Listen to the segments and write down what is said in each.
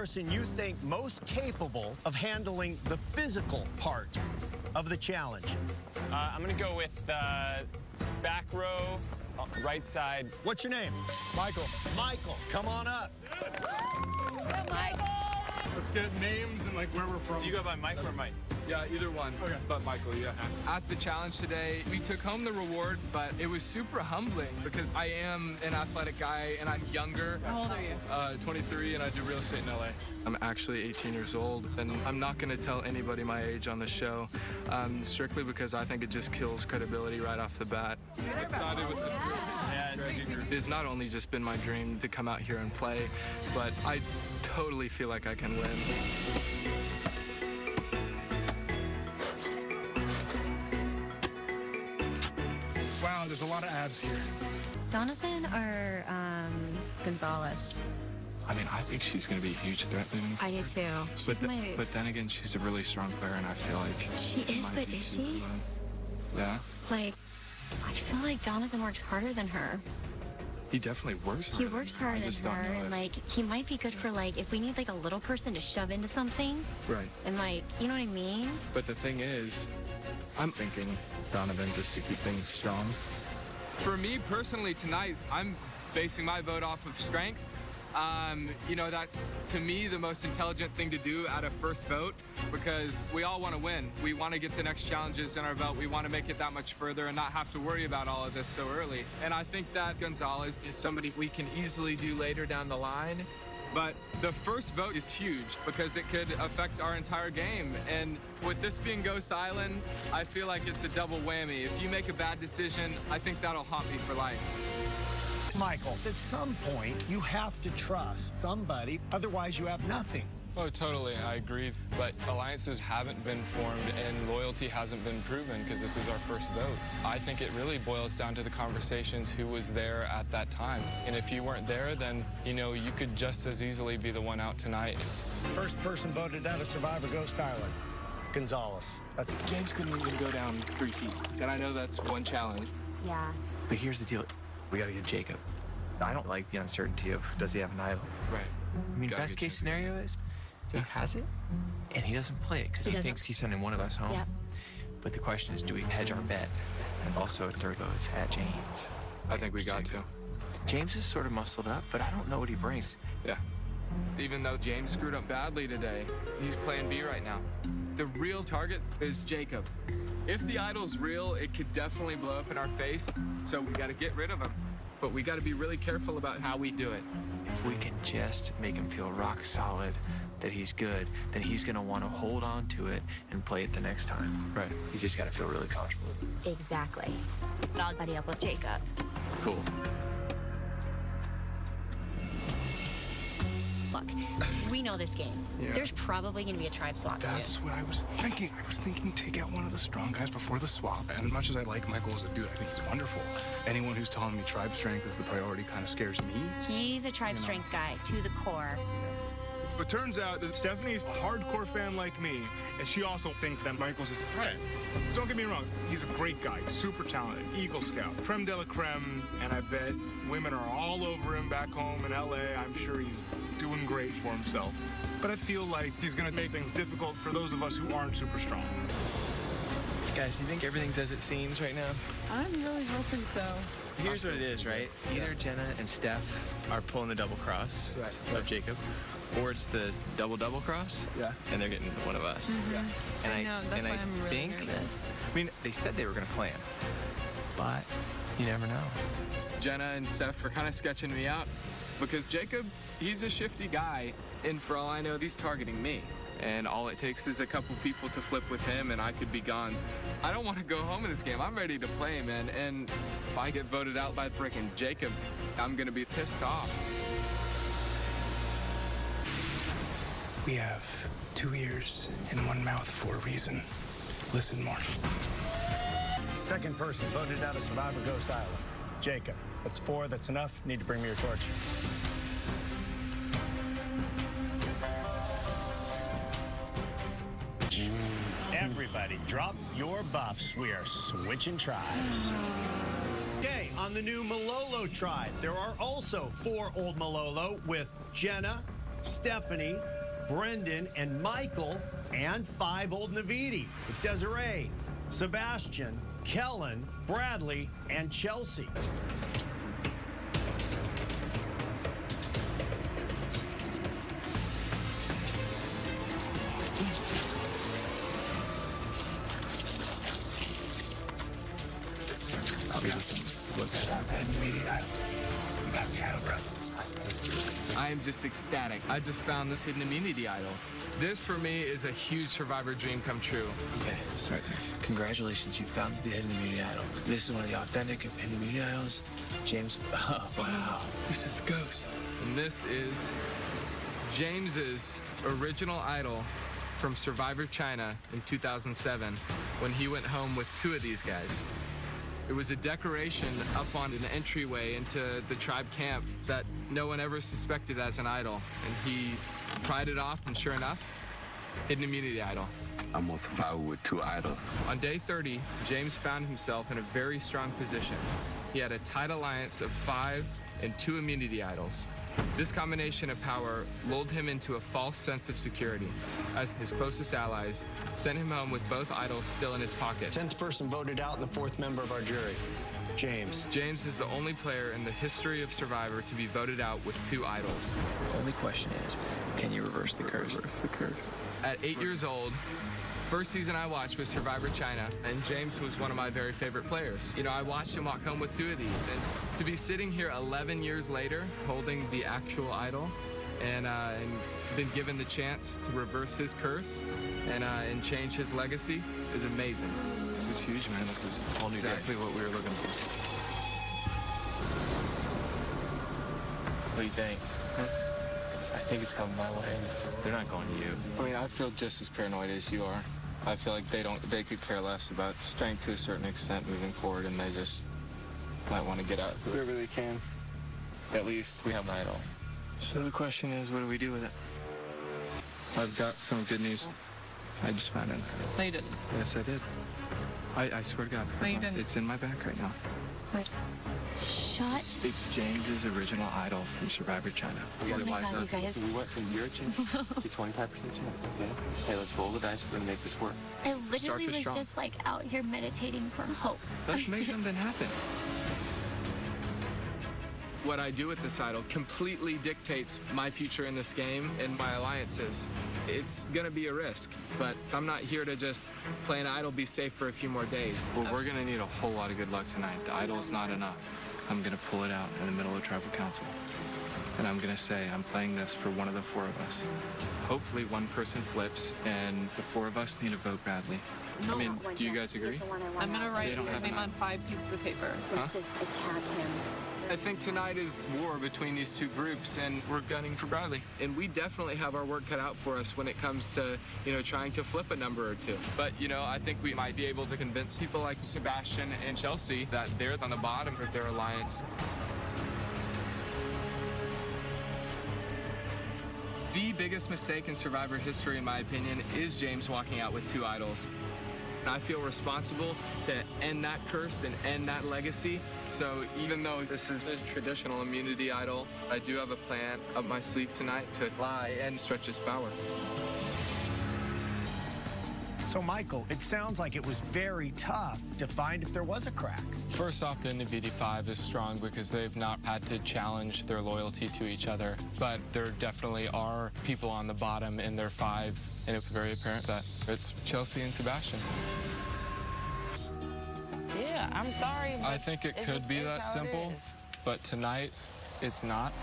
person you think most capable of handling the physical part of the challenge? I'm going to go with back row, right side. What's your name? Michael. Michael, come on up. Good, Michael. Let's get names and like where we're from. Do you go by Mike or Mike? Yeah, either one. Okay. But Michael, yeah. At the challenge today, we took home the reward, but it was super humbling because I am an athletic guy and I'm younger. How old are you? 23, and I do real estate in LA. I'm actually 18 years old, and I'm not going to tell anybody my age on the show, strictly because I think it just kills credibility right off the bat. I'm excited with this group. Yeah, It's not only just been my dream to come out here and play, but I totally feel like I can win. Wow, there's a lot of abs here. Donathan or Gonzalez? I mean, I think she's going to be a huge threat moving I do too. She's but then again, she's a really strong player, and I feel like She is, but is she? Yeah. Like, I feel like Donathan works harder than her. He definitely works harder. He works harder than her, and like, he might be good for like, if we need like a little person to shove into something. Right. And like, you know what I mean? But the thing is, I'm thinking Donovan just to keep things strong. For me personally tonight, I'm basing my vote off of strength. You know, that's, to me, the most intelligent thing to do at a first vote because we all want to win. We want to get the next challenges in our belt. We want to make it that much further and not have to worry about all of this so early. And I think that Gonzalez is somebody we can easily do later down the line. But the first vote is huge because it could affect our entire game. And with this being Ghost Island, I feel like it's a double whammy. If you make a bad decision, I think that'll haunt me for life. Michael, at some point, you have to trust somebody, otherwise you have nothing. Oh, totally, I agree. But alliances haven't been formed and loyalty hasn't been proven because this is our first vote. I think it really boils down to the conversations, who was there at that time. And if you weren't there, then, you know, you could just as easily be the one out tonight. First person voted out of Survivor Ghost Island, Gonzalez. That's James couldn't even go down 3 feet. And I know that's one challenge. Yeah. But here's the deal. We gotta get Jacob. I don't like the uncertainty of, does he have an idol? Right. I mean, best case scenario is he has it, and he doesn't play it because he thinks he's sending one of us home. Yeah. But the question is, do we hedge our bet? And also, a third vote is at James. I think we got to. James is sort of muscled up, but I don't know what he brings. Yeah. Even though James screwed up badly today, he's playing B right now. The real target is Jacob. If the idol's real, it could definitely blow up in our face, so we gotta get rid of him. But we gotta be really careful about how we do it. If we can just make him feel rock solid that he's good, then he's gonna want to hold on to it and play it the next time. Right. He's just gotta feel really comfortable. Exactly. But I'll buddy up with Jacob. Cool. Look, we know this game. Yeah. There's probably going to be a tribe swap That's soon. what I was thinking. I was thinking take out one of the strong guys before the swap. And as much as I like Michael as a dude, I think he's wonderful. Anyone who's telling me tribe strength is the priority kind of scares me. He's a tribe strength guy to the core. It turns out that Stephanie's a hardcore fan like me, and she also thinks that Michael's a threat. Don't get me wrong, he's a great guy, super talented, Eagle Scout, creme de la creme, and I bet women are all over him back home in LA. I'm sure he's doing great for himself. But I feel like he's gonna make things difficult for those of us who aren't super strong. Guys, do you think everything's as it seems right now? I'm really hoping so. Here's what it is, right? Either Jenna and Steph are pulling the double cross of Jacob, or it's the double cross, and they're getting one of us. Yeah. And I know, that's why I'm really think, nervous. I mean, they said they were gonna plan, but you never know. Jenna and Steph are kind of sketching me out because Jacob, he's a shifty guy, and for all I know, he's targeting me. And all it takes is a couple people to flip with him, and I could be gone. I don't want to go home in this game. I'm ready to play, man. And if I get voted out by freaking Jacob, I'm going to be pissed off. We have 2 ears and 1 mouth for a reason. Listen more. Second person voted out of Survivor Ghost Island, Jacob. That's 4, that's enough. Need to bring me your torch. Everybody, drop your buffs. We are switching tribes. Okay, on the new Malolo tribe, there are also 4 old Malolo with Jenna, Stephanie, Brendan, and Michael, and 5 old Navidi with Desiree, Sebastian, Kellen, Bradley, and Chelsea. I am just ecstatic. I just found this hidden immunity idol. This, for me, is a huge Survivor dream come true. Okay, start there. Congratulations, you found the hidden immunity idol. This is one of the authentic hidden immunity idols. James, oh, wow. This is the ghost. And this is James's original idol from Survivor China in 2007 when he went home with 2 of these guys. It was a decoration up on an entryway into the tribe camp that no one ever suspected as an idol. And he pried it off, and sure enough, hidden immunity idol. I'm on Survivor with 2 idols. On day 30, James found himself in a very strong position. He had a tight alliance of 5 and 2 immunity idols. This combination of power lulled him into a false sense of security, as his closest allies sent him home with both idols still in his pocket. 10th person voted out and the 4th member of our jury, James. James is the only player in the history of Survivor to be voted out with 2 idols. The only question is, can you reverse the curse? Reverse the curse. At 8 years old, first season I watched was Survivor China, and James was one of my very favorite players. You know, I watched him walk home with 2 of these, and to be sitting here 11 years later, holding the actual idol, and been given the chance to reverse his curse and change his legacy is amazing. This is huge, man. This is exactly what we were looking for. What do you think? I think it's coming my way. They're not going to you. I mean, I feel just as paranoid as you are. I feel like they could care less about strength to a certain extent moving forward, and they just might want to get out whoever they can. At least we have an idol. So the question is, what do we do with it? I've got some good news. I just found it. No, you didn't. Yes, I did. I swear to God. No, you didn't. It's in my bag right now. What? Shut. It's James's original idol from Survivor China. Oh my God, you guys. So we went from 0 chance to 25% chance, okay? Hey, let's roll the dice. We're gonna make this work. I literally Starfish was strong. just like out here meditating for hope. Let's make something happen. What I do with this idol completely dictates my future in this game and my alliances. It's gonna be a risk, but I'm not here to just play an idol, be safe for a few more days. Well, we're gonna need a whole lot of good luck tonight. The idol's not enough. I'm gonna pull it out in the middle of tribal council. And I'm gonna say I'm playing this for one of the 4 of us. Hopefully one person flips, and the 4 of us need to vote Bradley. I mean, do you guys agree? I'm gonna write don't his have name enough. on 5 pieces of paper. Let's just attack him. I think tonight is war between these 2 groups, and we're gunning for Bradley. And we definitely have our work cut out for us when it comes to, you know, trying to flip a number or 2. But, you know, I think we might be able to convince people like Sebastian and Chelsea that they're on the bottom of their alliance. The biggest mistake in Survivor history, in my opinion, is James walking out with 2 idols. I feel responsible to end that curse and end that legacy. So even though this is a traditional immunity idol, I do have a plan up my sleeve tonight to lie and stretch his power. So, Michael, it sounds like it was very tough to find if there was a crack. First off, the Navidi 5 is strong because they've not had to challenge their loyalty to each other. But there definitely are people on the bottom in their 5, and it's very apparent that it's Chelsea and Sebastian. Yeah, I'm sorry. I think it could be that simple, but tonight it's not.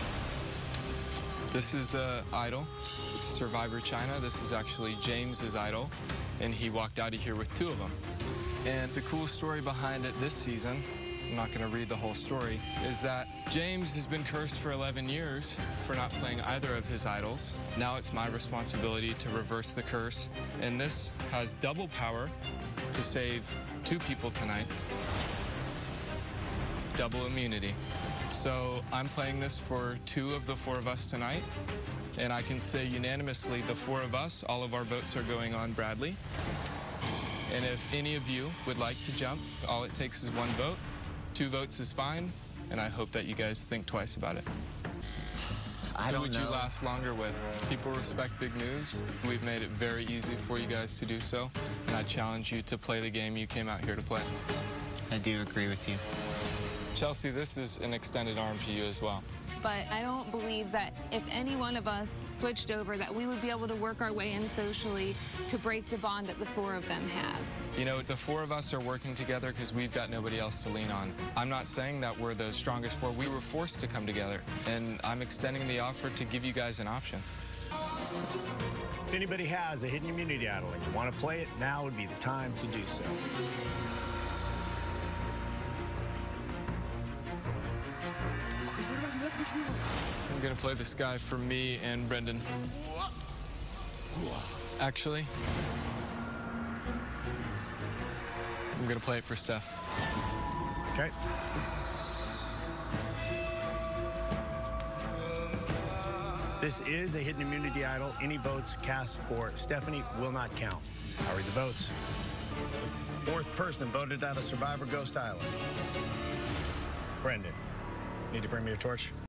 This is an idol. It's Survivor China. This is actually James's idol, and he walked out of here with 2 of them. And the cool story behind it this season, I'm not going to read the whole story, is that James has been cursed for 11 years for not playing either of his idols. Now it's my responsibility to reverse the curse, and this has double power to save 2 people tonight. Double immunity. So I'm playing this for 2 of the 4 of us tonight, and I can say unanimously the 4 of us, all of our votes are going on Bradley. And if any of you would like to jump, all it takes is 1 vote. 2 votes is fine, and I hope that you guys think twice about it. I don't Who would you last longer with? People respect big news. We've made it very easy for you guys to do so, and I challenge you to play the game you came out here to play. I do agree with you. Chelsea, this is an extended arm to you as well. But I don't believe that if any one of us switched over, that we would be able to work our way in socially to break the bond that the four of them have. You know, the four of us are working together because we've got nobody else to lean on. I'm not saying that we're the strongest four. We were forced to come together, and I'm extending the offer to give you guys an option. If anybody has a hidden immunity idol and you want to play it, now would be the time to do so. I'm gonna play this guy for me and Brendan. Actually, I'm gonna play it for Steph. Okay. This is a hidden immunity idol. Any votes cast for Stephanie will not count. I'll read the votes. Fourth person voted out of Survivor Ghost Island. Brendan, need to bring me a torch?